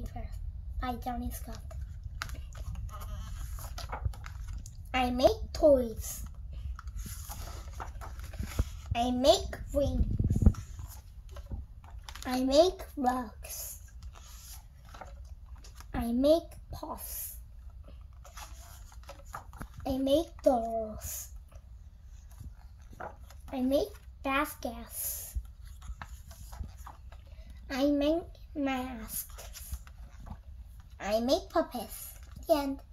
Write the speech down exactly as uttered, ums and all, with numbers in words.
twenty-first by Johnny Scott. I make toys. I make rings. I make rugs. I make pots. I make dolls. I make baskets. I make masks. I make puppets. The end.